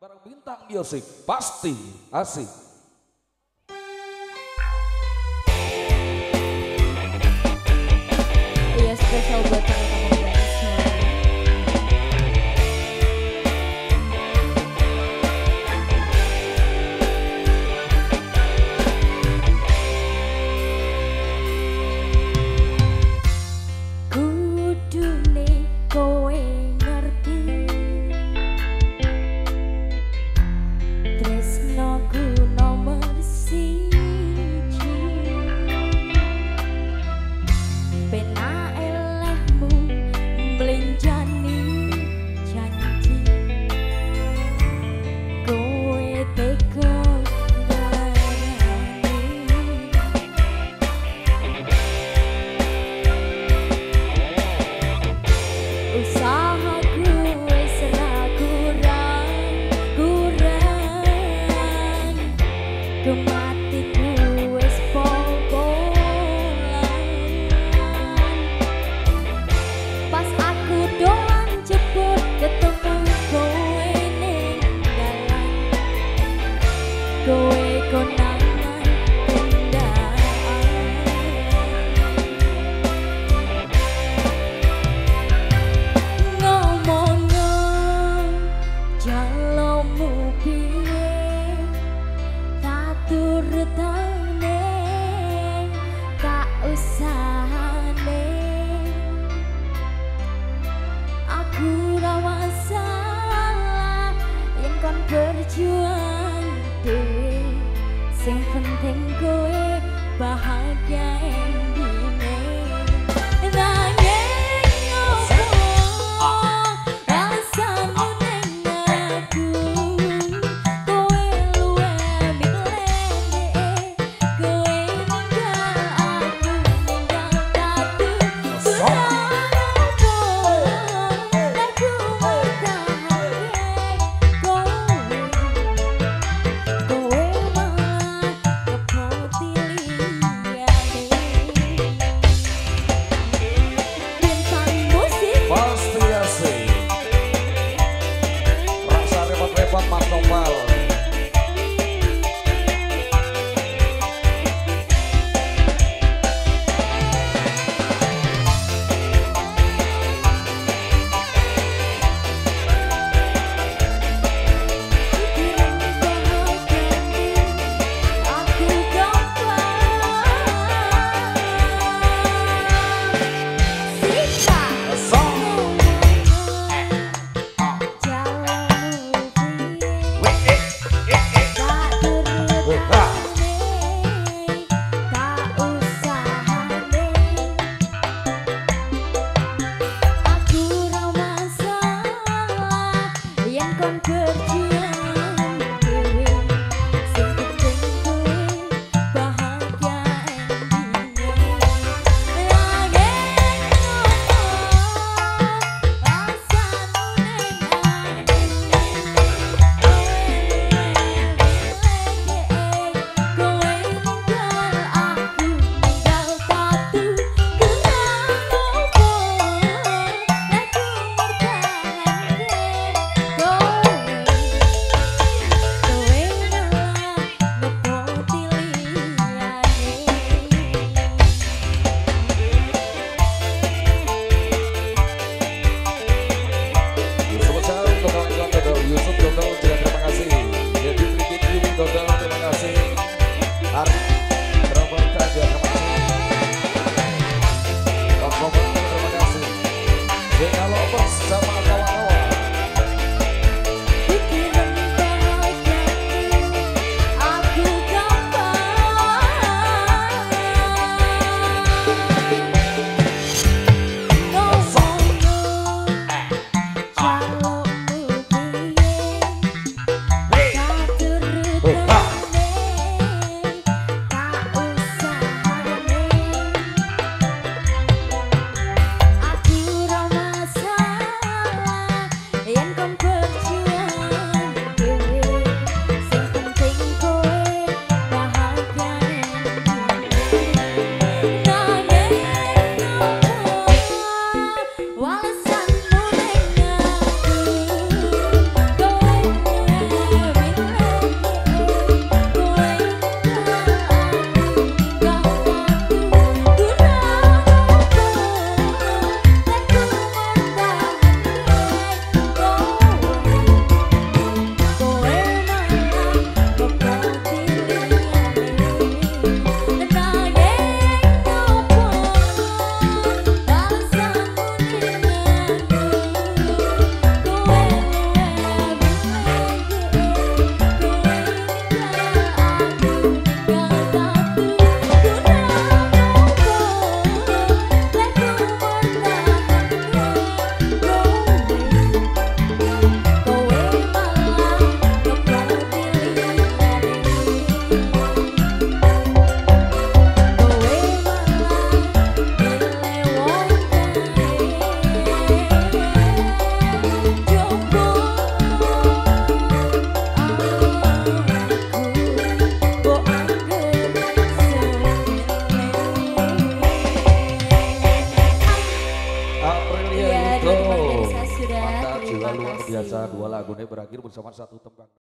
Barang Bintang Music pasti asik. Iya, spesial buat teman-teman semua. Kudune kowe ngerti tresnoku nomor siji. Pena elehmu mlenjani janji kowe teko usahaku wis ra kurang kematiku wis pokolan pas aku dolan jebut ketemu kowe ning dalan kowe konangan kendaan ngomong jalomu piye tak turutane tak usahane aku ra masalah yen kon berjuang dhewe sing penting kowe bahagia endine nanging opo rasamu ning aku kowe luwe milih kowe ninggal aku ninggal tatu aku bertahan kowe malah kepotiliane bintang musik Pasti asik. Rasa repot-repot mantopal. aku gampang sisa Song. jalamu piye tak turutane tak usahane aku ra masalah yen kon berjuang dhewe sing penting kowe bahagia endine nanging rasamu ning ati kowe ninggal aku ninggal tatu kenapa opo aku bertahan kowe Gila luar kasih. biasa, dua lagu ini berakhir bersama satu tembang.